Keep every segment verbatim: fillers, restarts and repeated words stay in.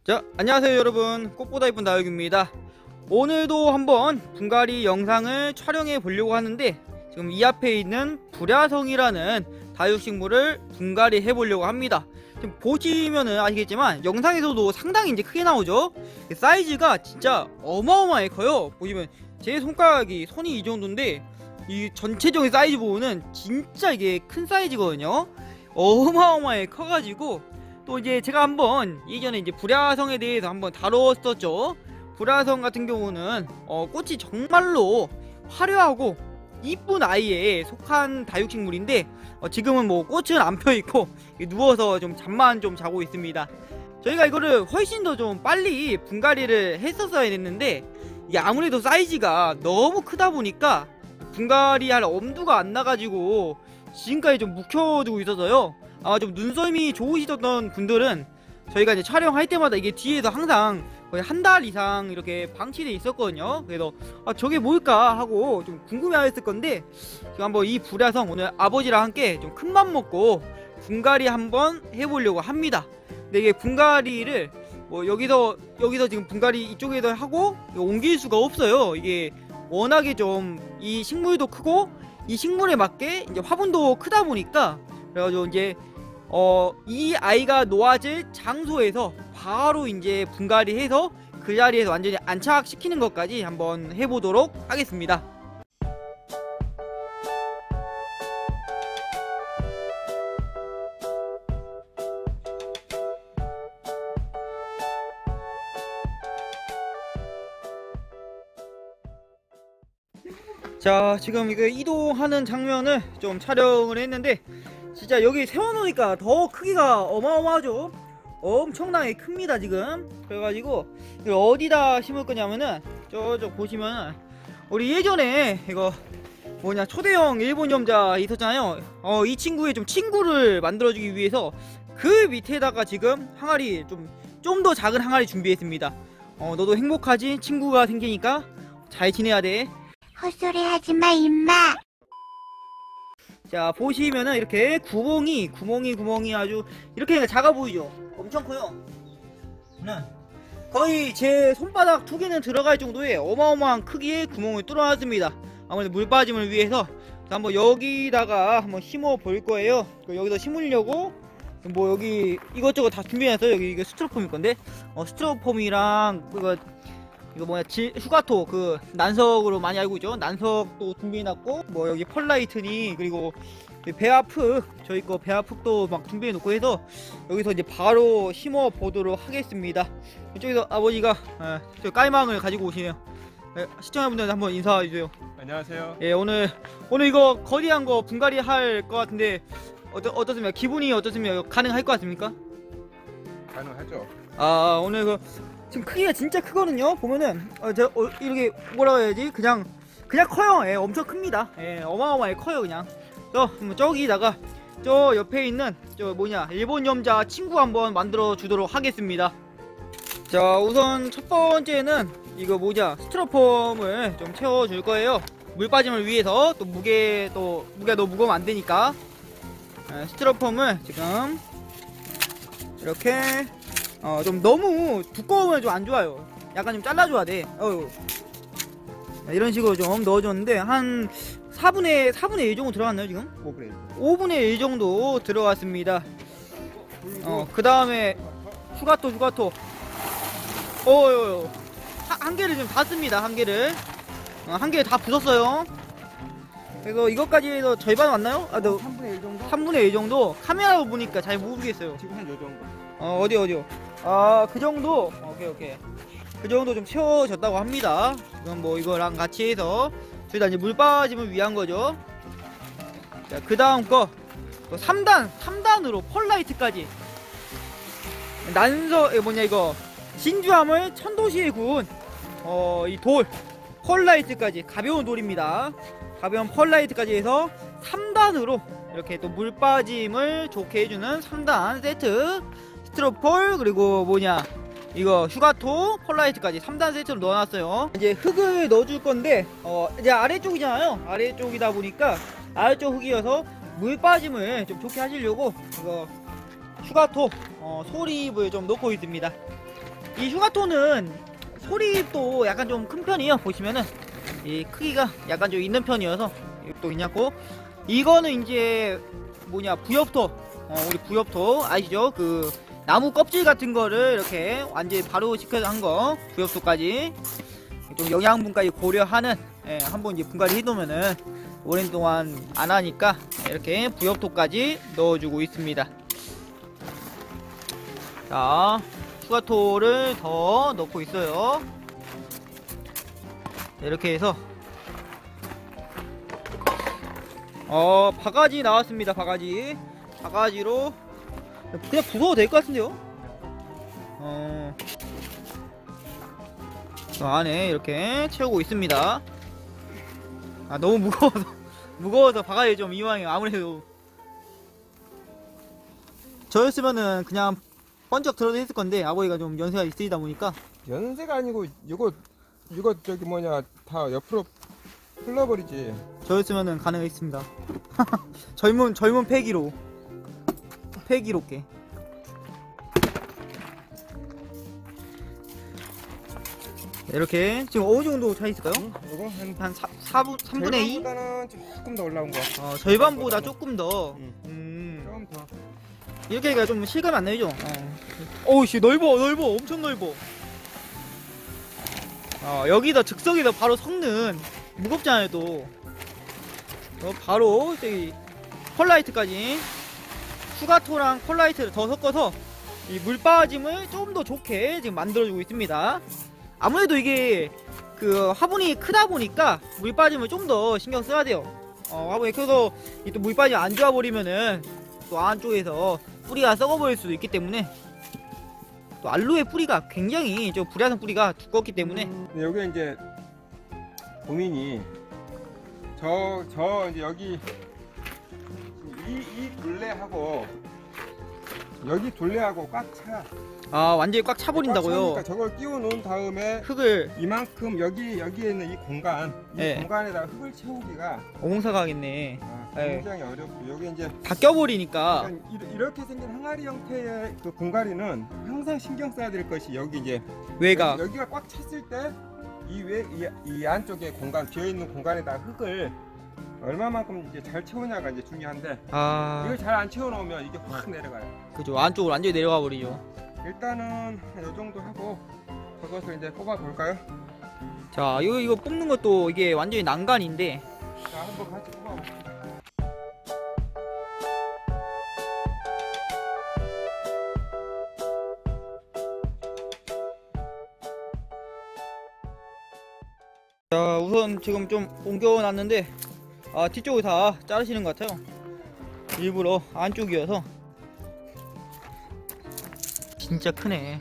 자, 안녕하세요 여러분, 꽃보다 이쁜 다육입니다. 오늘도 한번 분갈이 영상을 촬영해 보려고 하는데, 지금 이 앞에 있는 불야성이라는 다육식물을 분갈이 해 보려고 합니다. 지금 보시면은 아시겠지만 영상에서도 상당히 이제 크게 나오죠. 사이즈가 진짜 어마어마하게 커요. 보시면 제 손가락이 손이 이 정도인데, 이 전체적인 사이즈 보면은 진짜 이게 큰 사이즈거든요. 어마어마하게 커가지고, 또 이제 제가 한번 예전에 이제 불야성에 대해서 한번 다뤘었죠. 불야성 같은 경우는 어 꽃이 정말로 화려하고 이쁜 아이에 속한 다육식물인데, 어 지금은 뭐 꽃은 안 펴있고 누워서 좀 잠만 좀 자고 있습니다. 저희가 이거를 훨씬 더 좀 빨리 분갈이를 했었어야 됐는데, 이게 아무래도 사이즈가 너무 크다 보니까 분갈이 할 엄두가 안 나가지고 지금까지 좀 묵혀두고 있어서요. 아마 좀 눈썰미 좋으시던 분들은 저희가 이제 촬영할 때마다 이게 뒤에서 항상 거의 한 달 이상 이렇게 방치돼 있었거든요. 그래서 아 저게 뭘까 하고 좀 궁금해했을 건데, 지금 한번 이 불야성 오늘 아버지랑 함께 좀 큰맘 먹고 분갈이 한번 해보려고 합니다. 근데 이게 분갈이를 뭐 여기서 여기서 지금 분갈이 이쪽에서 하고 옮길 수가 없어요. 이게 워낙에 좀 이 식물도 크고 이 식물에 맞게 이제 화분도 크다 보니까, 그래가지고 이제 어 이 아이가 놓아질 장소에서 바로 이제 분갈이해서 그 자리에서 완전히 안착시키는 것까지 한번 해보도록 하겠습니다. 자, 지금 이거 이동하는 장면을 좀 촬영을 했는데, 진짜 여기 세워놓으니까 더 크기가 어마어마하죠. 엄청나게 큽니다 지금. 그래가지고 이거 어디다 심을 거냐면은 저쪽 보시면 우리 예전에 이거 뭐냐 초대형 일본 염자 있었잖아요. 어 이 친구의 좀 친구를 만들어주기 위해서 그 밑에다가 지금 항아리 좀 좀 더 작은 항아리 준비했습니다. 어 너도 행복하지? 친구가 생기니까 잘 지내야 돼. 헛소리 하지마 임마. 자, 보시면은 이렇게 구멍이 구멍이 구멍이 아주 이렇게 작아 보이죠? 엄청 커요. 네. 거의 제 손바닥 두 개는 들어갈 정도의 어마어마한 크기의 구멍을 뚫어놨습니다. 아무래도 물 빠짐을 위해서. 한번 여기다가 한번 심어 볼 거예요. 여기서 심으려고 뭐 여기 이것저것 다 준비해놨어요. 여기 이거 스티로폼일 건데, 어 스티로폼이랑 그거 이거 뭐야 지, 휴가토 그 난석으로 많이 알고 있죠. 난석도 준비해놨고, 뭐 여기 펄라이트니, 그리고 배아프 저희 거 배아프도 막 준비해놓고 해서 여기서 이제 바로 심어 보도록 하겠습니다. 이쪽에서 아버지가 에, 저 깔망을 가지고 오시네요. 에, 시청자분들 한번 인사해주세요. 안녕하세요. 예, 오늘 오늘 이거 거리한 거 분갈이 할 것 같은데 어떠, 어떻습니까? 기분이 어떻습니까? 가능할 것 같습니까? 가능하죠. 아, 오늘 그 지금 크기가 진짜 크거든요. 보면은 어, 저, 어, 이렇게 뭐라고 해야지, 그냥 그냥 커요. 예, 엄청 큽니다. 예, 어마어마하게 커요 그냥. 저 저기다가 저 옆에 있는 저 뭐냐 일본 염자 친구 한번 만들어 주도록 하겠습니다. 자, 우선 첫 번째는 이거 뭐냐 스티로폼을 좀 채워 줄 거예요. 물 빠짐을 위해서. 또 무게 또 무게가 너무 무거우면 안 되니까. 예, 스티로폼을 지금 이렇게 어 좀 너무 두꺼우면 좀 안 좋아요. 약간 좀 잘라줘야 돼. 어휴. 이런 식으로 좀 넣어줬는데 한 사분의 일 정도 들어갔나요 지금? 오분의 일. 오분의 일 정도 들어갔습니다. 어 그 다음에 휴가토 휴가토 어휴, 한 개를 지금 다 씁니다. 한 개를 어, 한 개 다 부쉈어요. 그래서 이것까지 해서 절반 왔나요? 아, 너 삼분의 일 정도? 삼분의 일 정도. 카메라로 보니까 잘 모르겠어요. 지금 한 요 정도. 어 어디 어디요? 아, 그 정도. 오케이 오케이. 그 정도 좀 채워졌다고 합니다. 지금 뭐 이거랑 같이 해서 저희 다 이제 물 빠짐을 위한 거죠. 자, 그 다음 거 또 삼 단 삼 단으로 펄라이트까지 난서 에 뭐냐 이거 진주함을 천도시에 구운 어 이 돌 펄라이트까지 가벼운 돌입니다. 가벼운 펄라이트까지 해서 삼 단으로 이렇게 또 물 빠짐을 좋게 해주는 삼 단 세트 스티로폴, 그리고 뭐냐 이거 휴가토 펄라이트까지 삼 단 세트로 넣어놨어요. 이제 흙을 넣어줄 건데 어 이제 아래쪽이잖아요. 아래쪽이다 보니까 아래쪽 흙이어서 물 빠짐을 좀 좋게 하시려고 이거 휴가토 어, 소립을 좀 넣고 있습니다. 이 휴가토는 소리도 약간 좀 큰 편이에요. 보시면은 이 크기가 약간 좀 있는 편이어서 또 괜찮고, 이거는 이제 뭐냐 부엽토, 어, 우리 부엽토 아시죠? 그 나무 껍질 같은 거를 이렇게 완전히 바로 시켜서 한 거, 부엽토까지 좀 영양분까지 고려하는, 예, 한번 이제 분갈이 해놓으면은 오랜 동안 안 하니까 이렇게 부엽토까지 넣어주고 있습니다. 자, 휴가토를 더 넣고 있어요. 이렇게 해서 어 바가지 나왔습니다. 바가지 바가지로 그냥 부숴도 될 것 같은데요. 어, 저 안에 이렇게 채우고 있습니다. 아 너무 무거워서 무거워서 바가지 좀 이왕에 아무래도 저였으면은 그냥 번쩍 들어도 했을 건데 아버지가 좀 연세가 있으시다 보니까. 연세가 아니고 이거 이거 저기 뭐냐 다 옆으로 흘러버리지. 저였으면은 가능했습니다. 젊은 젊은 패기로 패기롭게. 이렇게 지금 어느 정도 차 있을까요? 응? 이거 한 한 사, 사분, 삼분의 이? 절반보다는 조금 더 올라온 거. 어, 절반보다 조금 더. 응. 음. 좀 더. 이렇게 하니까 좀 실감 안 나죠? 어. 어우씨, 넓어, 넓어. 엄청 넓어. 어, 여기다 즉석에다 바로 섞는. 무겁잖아요, 또. 어, 바로, 저기, 펄라이트까지. 휴가토랑 펄라이트를 더 섞어서 이 물 빠짐을 좀 더 좋게 지금 만들어주고 있습니다. 아무래도 이게 그 화분이 크다 보니까 물 빠짐을 좀 더 신경 써야 돼요. 어, 화분이 커서 이 또 물 빠짐 안 좋아 버리면은 또 안쪽에서 뿌리가 썩어버릴 수도 있기 때문에, 또 알로에 뿌리가 굉장히 저 불야성 뿌리가 두껍기 때문에. 음, 여기 이제 고민이 저 저 이제 여기 이 이 둘레하고 여기 둘레하고 꽉 차. 아 완전히 꽉 차버린다고요? 그러니까 저걸 끼워 놓은 다음에 흙을 이만큼 여기 여기에 있는 이 공간 이 네. 공간에다가 흙을 채우기가 공사가 하겠네. 아, 네. 굉장히 어렵고 여기 이제 다 껴버리니까. 약간 이- 이렇게 생긴 항아리 형태의 그 공가리는 항상 신경 써야 될 것이 여기 이제 외곽. 여기, 가꽉 찼을 때 이 외 이 이 안쪽에 공간 비어 있는 공간에다 흙을 얼마만큼 이제 잘 채우냐가 이제 중요한데 아 이걸 잘 안 채워 놓으면 이게 확 내려가요. 그죠, 안쪽으로 완전히 내려가 버리죠. 일단은 이 정도 하고 저것을 이제 뽑아 볼까요? 자 이거 이거 뽑는 것도 이게 완전히 난간인데. 자, 한번 같이 뽑아 봅시다. 자 우선 지금 좀 옮겨놨는데 아 뒤쪽을 다 자르시는 것 같아요. 일부러 안쪽이어서. 진짜 크네.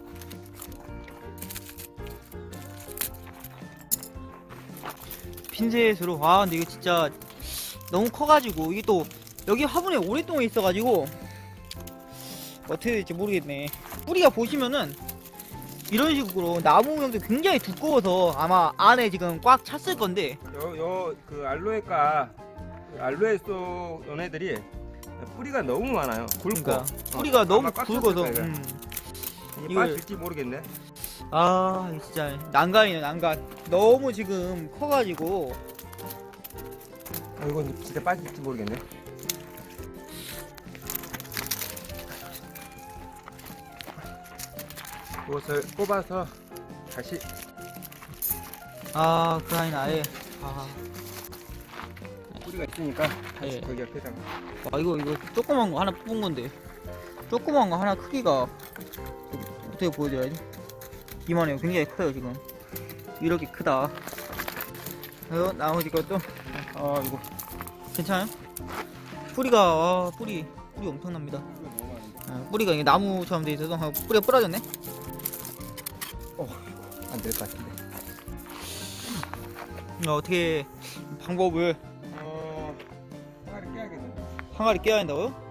핀셋으로. 아 근데 이거 진짜 너무 커가지고 이게 또 여기 화분에 오랫동안 있어가지고 어떻게 될지 모르겠네. 뿌리가 보시면은 이런 식으로 나무 모양도 굉장히 두꺼워서 아마 안에 지금 꽉 찼을 건데. 요 요 그 알로에가 그 알로에 쏘 연애들이 뿌리가 너무 많아요. 굵고 그러니까 뿌리가 어, 너무 아마 꽉 굵어서. 찼을 거예요. 음. 이게 이걸- 빠질지 모르겠네. 아 이거 진짜 난간이네 난간. 너무 지금 커가지고. 아, 이건 진짜 빠질지 모르겠네. 이것을 뽑아서 다시 아 그 아이는 아예. 아, 뿌리가 있으니까 다시 예. 거기 옆에다가 아 이거 이거 조그만 거 하나 뽑은 건데 조그만 거 하나 크기가 어떻게 보여드려야지? 이만해요. 굉장히 커요 지금. 이렇게 크다. 그리고 나머지 것도 아 이거 괜찮아요? 뿌리가 아 뿌리 뿌리 엄청납니다. 뿌리가 너무 많은데. 아, 뿌리가 이게 나무처럼 돼 있어서 아, 뿌리가 부러졌네. 안 될 것 같은데. 어, 어떻게 방법을 어, 항아리 깨야겠네. 항아리 깨야 한다고요?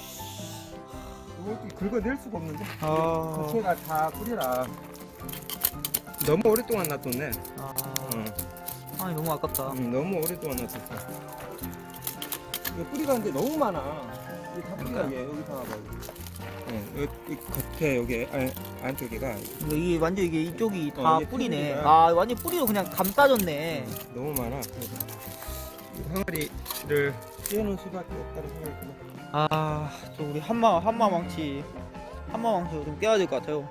이것도 긁어낼 수가 없는데. 아, 자체가 다 뿌리라. 너무 오랫동안 놔뒀네. 아, 응. 아 너무 아깝다. 응, 너무 오랫동안 놔뒀어. 이거 뿌리가 근데 너무 많아. 이게 다 뿌리야. 이게 여기 봐봐. 네, 여기 겉에 여기 안, 안쪽에가 이게 완전 이게 이쪽이 어, 다 이게 뿌리네. 뿌리가. 아 완전 뿌리로 그냥 감싸졌네. 너무 많아. 그래서 이 항아리를 떼는 수밖에 없다는 생각이 들어. 아, 저 우리 한마 한마 망치 한마 망치를 좀 깨야 될 것 같아요.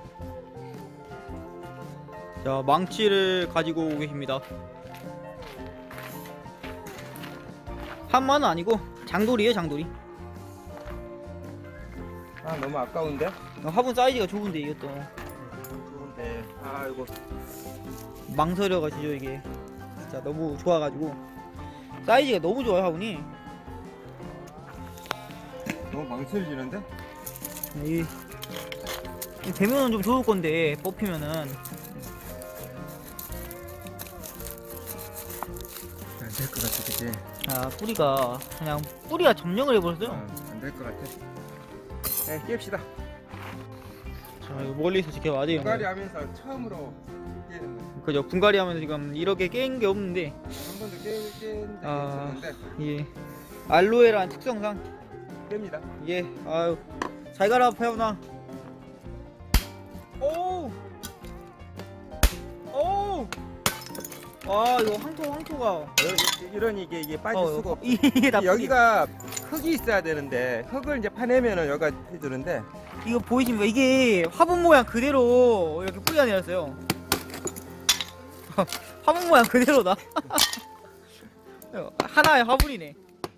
자, 망치를 가지고 계십니다. 한마는 아니고 장돌이에요, 장돌이. 아 너무 아까운데? 화분 사이즈가 좁은데 이것도 좋은데. 아 이거 망설여가지고 이게 진짜 너무 좋아가지고 사이즈가 너무 좋아요, 화분이. 너무 망설여지는데? 이, 이 되면은 좀 좋을 건데 뽑히면은 안 될 것 같아, 그치? 아 뿌리가 그냥 뿌리가 점령을 해버렸어요. 안 될 것 같아. 네, 깹시다. 자, 이거 멀리서 지켜봐야 돼요. 분갈이 하면서 처음으로 깨는 거야. 그죠, 분갈이 하면 지금 이렇게 깬 게 없는데 한 번도 깨, 깬 적이 아. 있었는데 이게 알로에라는 특성상 깹니다. 이게 아유 잘 가라 태훈아. 오우 오우 아 이거 황토 황토가 이런, 이런 이게 이게 빠질 어, 수가 없어. 이게 다 뿌리. 여기가 흙이 있어야 되는데 흙을 이제 파내면은 여기가 해주는데 이거 보이십니까? 이게 화분 모양 그대로 이렇게 뿌리가 내렸어요. 화분 모양 그대로다. 하나의 화분이네.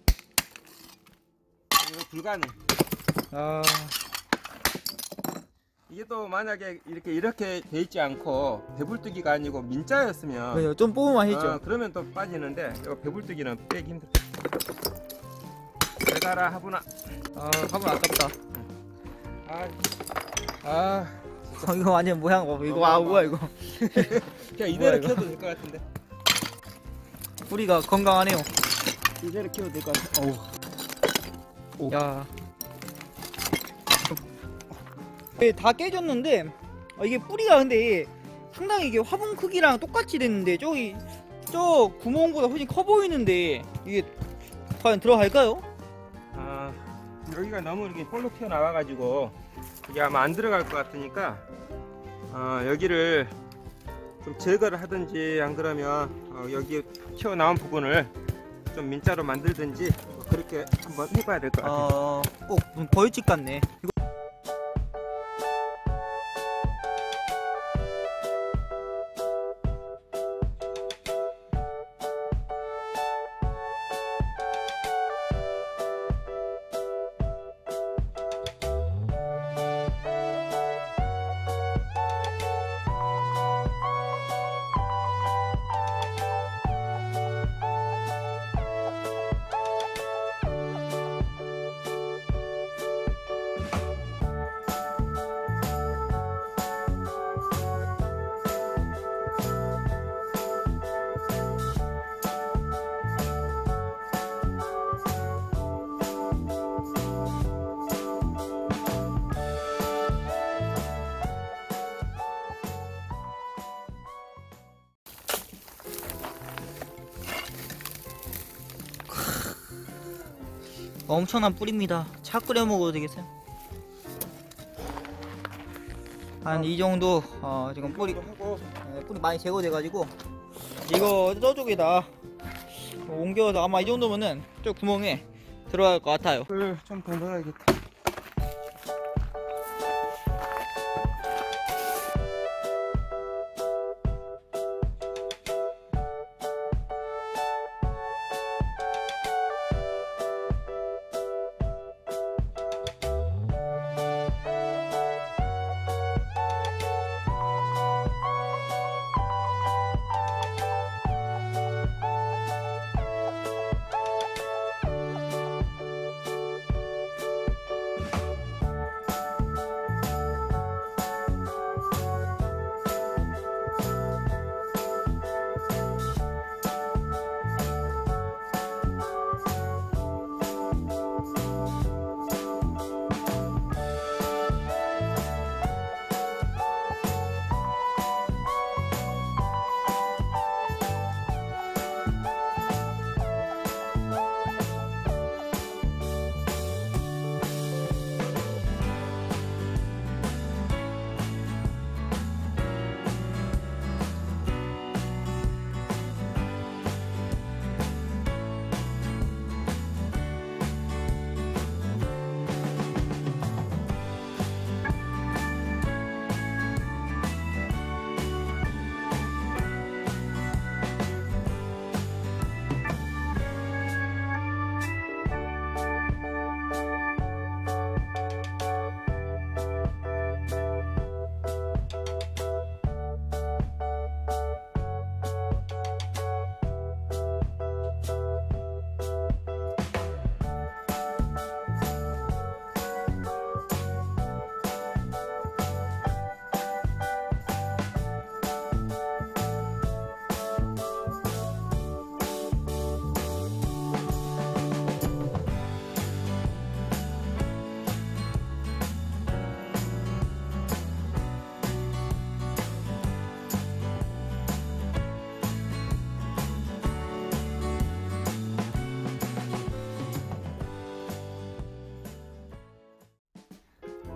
이거 불가능. 아, 이게 또 만약에 이렇게 이렇게 돼 있지 않고 배불뜨기가 아니고 민자였으면 그래요. 좀 뽑으면 했죠. 어, 그러면 또 빠지는데 이거 배불뜨기는 빼기 힘들어. 잘 가라 하구나. 아, 화분 아깝다. 아, 아, 어, 이거 완전 모양 봐. 이거 아 뭐야 이거. 그냥 이대로 뭐야, 이거? 키워도 될 것 같은데. 뿌리가 건강하네요. 이대로 키워도 될 것 같아. 어우. 오. 야. 네, 다 깨졌는데 아, 이게 뿌리가 근데 상당히 이게 화분 크기랑 똑같이 됐는데 저기 저 구멍보다 훨씬 커 보이는데 이게 과연 들어갈까요? 아, 여기가 너무 이렇게 볼록 튀어나와가지고 이게 아마 안 들어갈 것 같으니까 어, 여기를 좀 제거를 하든지 안 그러면 어, 여기 튀어나온 부분을 좀 민자로 만들든지 그렇게 한번 해봐야 될 것 같아요. 어, 꼭 무슨 벌집 같네. 이거 엄청난 뿌리입니다. 차 끓여 먹어도 되겠어요? 한 이 정도 어, 지금 뿌리 하고 네, 뿌리 많이 제거돼가지고 이거 저쪽에다 옮겨서 아마 이 정도면은 저 구멍에 들어갈 것 같아요. 불 좀 더 넣어야겠다.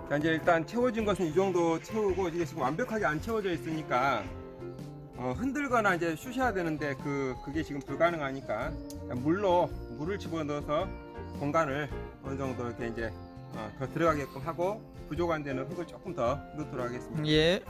자, 이제 일단 채워진 것은 이 정도 채우고, 이게 지금 완벽하게 안 채워져 있으니까 어, 흔들거나 이제 쑤셔야 되는데 그 그게 지금 불가능하니까 물로 물을 집어넣어서 공간을 어느 정도 이렇게 이제 어, 더 들어가게끔 하고, 부족한 데는 흙을 조금 더 넣도록 하겠습니다. 예.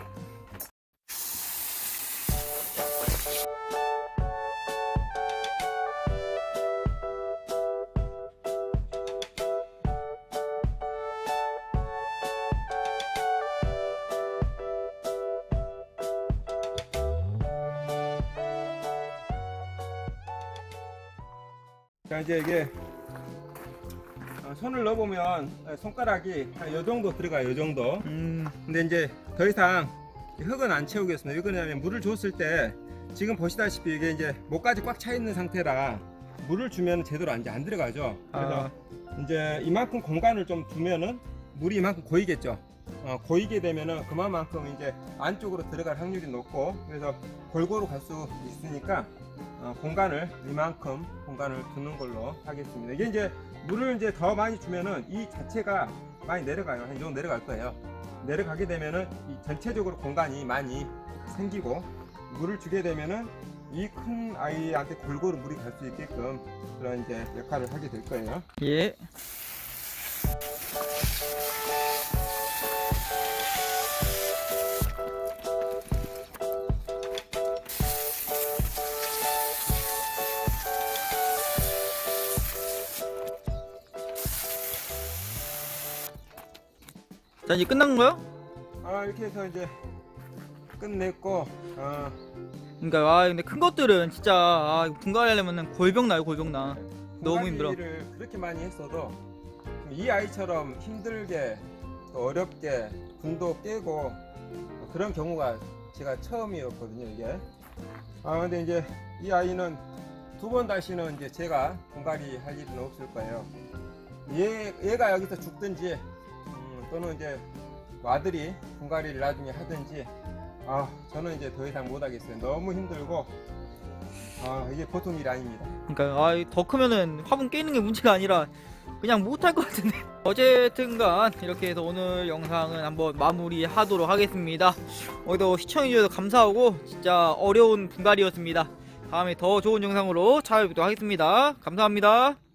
자, 이제 이게 어, 손을 넣어보면 손가락이 한 요 정도 들어가요. 요 정도. 음. 근데 이제 더 이상 흙은 안 채우겠습니다. 왜 그러냐면 물을 줬을 때 지금 보시다시피 이게 이제 목까지 꽉 차 있는 상태라 물을 주면 제대로 안, 안 들어가죠. 그래서 아. 이제 이만큼 공간을 좀 두면은 물이 이만큼 고이겠죠. 어, 고이게 되면은 그만큼 이제 안쪽으로 들어갈 확률이 높고, 그래서 골고루 갈 수 있으니까 어, 공간을 이만큼 공간을 두는 걸로 하겠습니다. 이게 이제 물을 이제 더 많이 주면은 이 자체가 많이 내려가요. 한 이 정도 내려갈 거예요. 내려가게 되면은 이 전체적으로 공간이 많이 생기고, 물을 주게 되면은 이 큰 아이한테 골고루 물이 갈 수 있게끔 그런 이제 역할을 하게 될 거예요. 예. 자, 이제 끝난 거요? 아, 이렇게 해서 이제 끝냈고, 어, 그러니까 아 근데 큰 것들은 진짜 아 이거 분갈이 하려면은 골병 나요, 골병 나. 너무 힘들어. 분갈이를 그렇게 많이 했어도 이 아이처럼 힘들게 또 어렵게 분도 깨고 그런 경우가 제가 처음이었거든요, 이게. 아, 근데 이제 이 아이는 두 번 다시는 이제 제가 분갈이 할 일은 없을 거예요. 얘, 얘가 여기서 죽든지 음, 또는 이제 아들이 분갈이를 나중에 하든지, 아, 저는 이제 더 이상 못 하겠어요. 너무 힘들고, 아, 이게 보통 일이 아닙니다. 그러니까 아 더 크면은 화분 깨는 게 문제가 아니라 그냥 못할 것 같은데. 어쨌든간 이렇게 해서 오늘 영상은 한번 마무리하도록 하겠습니다. 오늘도 시청해주셔서 감사하고 진짜 어려운 분갈이였습니다. 다음에 더 좋은 영상으로 찾아뵙도록 하겠습니다. 감사합니다.